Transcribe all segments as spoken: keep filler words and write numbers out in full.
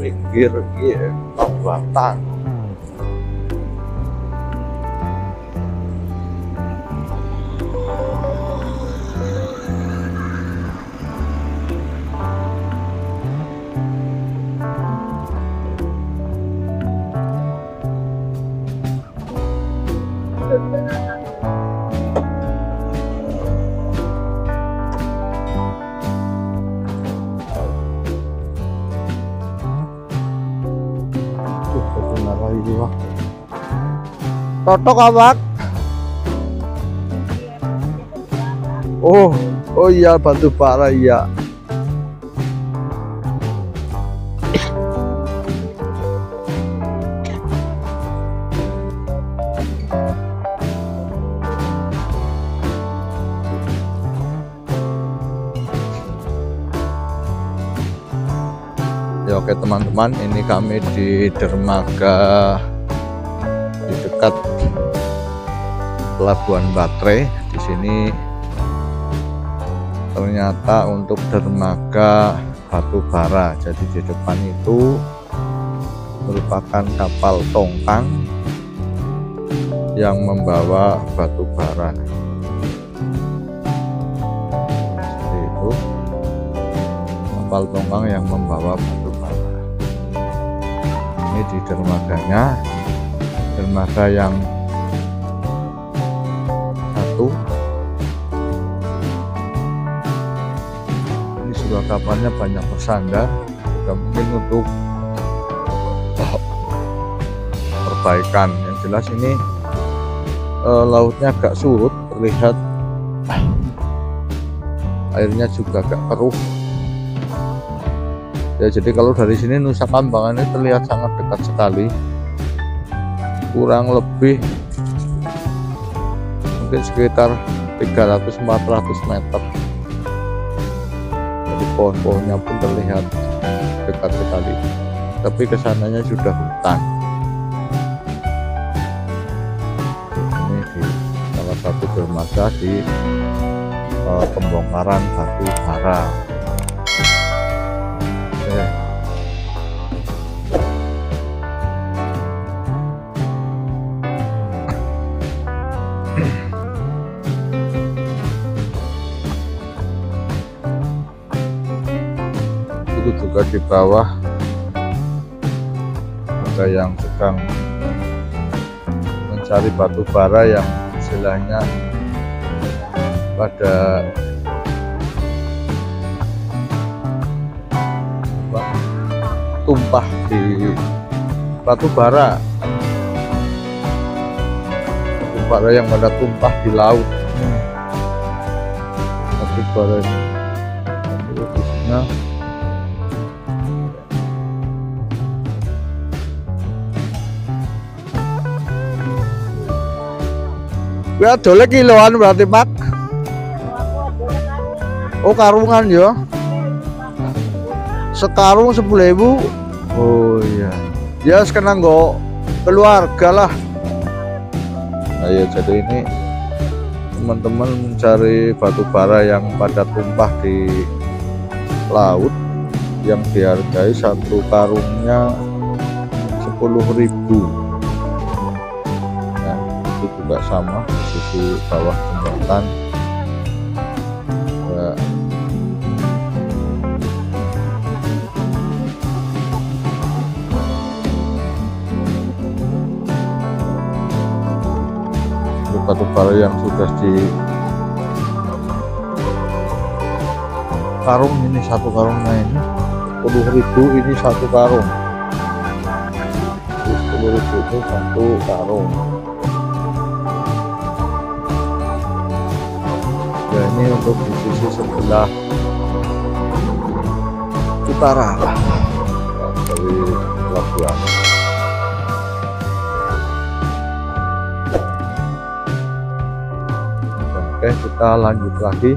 pinggir iya Batang. Totok apa? Oh, oh iya batu bara iya. Ya oke teman-teman, ini kami di dermaga di dekat Pelabuhan Baterai. Di sini ternyata untuk dermaga batu bara. Jadi di depan itu merupakan kapal tongkang yang membawa batu bara. Seperti itu, kapal tongkang yang membawa batu bara. Ini di dermaganya, dermaga yang satu. Ini sudah kapalnya banyak bersandar, juga mungkin untuk perbaikan. Yang jelas ini eh, lautnya agak surut, terlihat airnya juga agak keruh. Ya, jadi kalau dari sini Nusa Kambangan ini terlihat sangat dekat sekali, kurang lebih mungkin sekitar tiga ratus sampai empat ratus meter. Jadi pohon-pohonnya pun terlihat dekat sekali, tapi kesananya sudah hutan. Ini di salah satu dermaga di uh, pembongkaran batu bara. Oke. Itu juga di bawah ada yang sedang mencari batu bara yang istilahnya pada apa, tumpah di batu bara, batu bara yang pada tumpah di laut. Batu bara ini isinya ya dole kiloan berarti Pak. Oh karungan ya. Sekarung sepuluh ribu. Oh iya. Ya sekarang nggak keluarga lah. Nah ya, jadi ini teman-teman mencari batu bara yang pada tumpah di laut, yang dihargai satu karungnya sepuluh ribu. Nah, itu juga sama di sisi bawah jembatan. Ya. Batu bara yang sudah di karung, ini satu karungnya ini sepuluh ribu, ini satu karung. sepuluh ribu itu satu karung. Ya ini untuk di sisi sebelah utara ya, dari pelabuhan. Oke, kita lanjut lagi.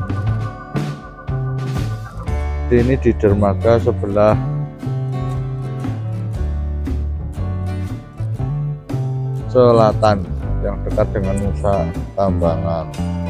Ini di dermaga sebelah selatan yang dekat dengan Nusa Kambangan.